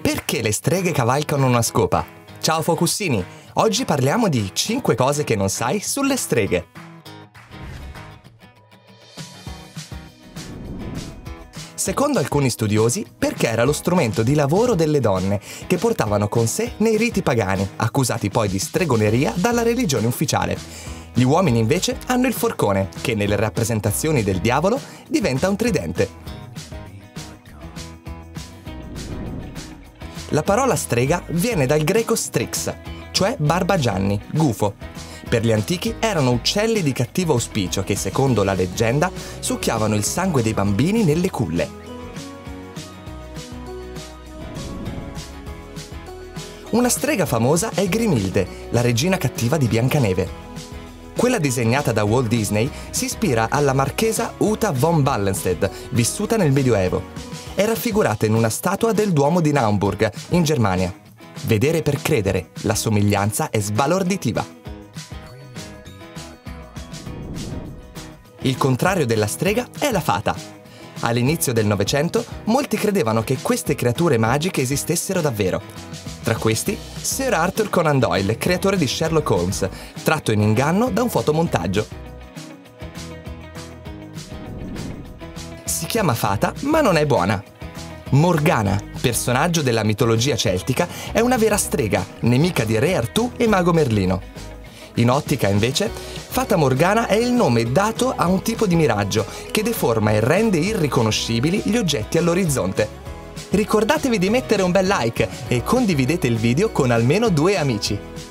Perché le streghe cavalcano una scopa? Ciao Focussini! Oggi parliamo di 5 cose che non sai sulle streghe. Secondo alcuni studiosi, perché era lo strumento di lavoro delle donne, che portavano con sé nei riti pagani, accusati poi di stregoneria dalla religione ufficiale. Gli uomini invece hanno il forcone, che nelle rappresentazioni del diavolo diventa un tridente. La parola strega viene dal greco strix, cioè barbagianni, gufo. Per gli antichi erano uccelli di cattivo auspicio che, secondo la leggenda, succhiavano il sangue dei bambini nelle culle. Una strega famosa è Grimilde, la regina cattiva di Biancaneve. Quella disegnata da Walt Disney si ispira alla marchesa Uta von Wallenstedt, vissuta nel Medioevo. È raffigurata in una statua del Duomo di Naumburg, in Germania. Vedere per credere, la somiglianza è sbalorditiva. Il contrario della strega è la fata. All'inizio del Novecento, molti credevano che queste creature magiche esistessero davvero. Tra questi, Sir Arthur Conan Doyle, creatore di Sherlock Holmes, tratto in inganno da un fotomontaggio. Si chiama fata, ma non è buona. Morgana, personaggio della mitologia celtica, è una vera strega, nemica di Re Artù e Mago Merlino. In ottica, invece, Fata Morgana è il nome dato a un tipo di miraggio che deforma e rende irriconoscibili gli oggetti all'orizzonte. Ricordatevi di mettere un bel like e condividete il video con almeno 2 amici.